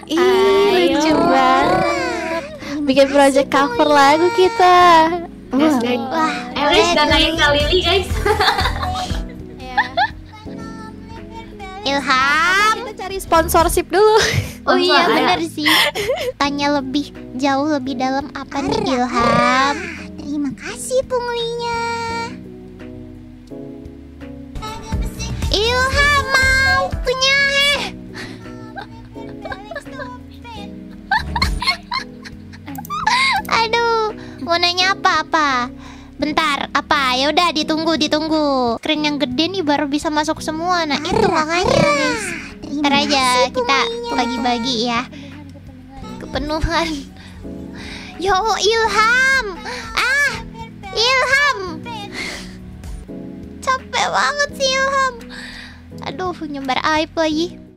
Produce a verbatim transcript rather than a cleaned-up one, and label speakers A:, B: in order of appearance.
A: Ih, lucu banget. Bikin project cover lagu kita.
B: Yes,
A: Wah.
B: guys.
C: Wah,
B: Eh guys, danain Kak Lili guys.
C: Ilham.
A: Kita cari sponsorship dulu.
C: Oh iya
B: Sponsor,
C: bener sih. Tanya lebih jauh lebih dalam apa nih Ilham? Terima kasih punglinya. Ilham mau punya eh. Aduh, mau nanya apa-apa? Bentar, apa? Ya udah ditunggu, ditunggu. Keren yang gede nih baru bisa masuk semua. Nah, itu makanya, guys. Ntar aja kita bagi-bagi ya. Kepenuhan. Yo, Ilham. Ah, Ilham. Capek banget sih Ilham. Aduh, nyebar aib lagi.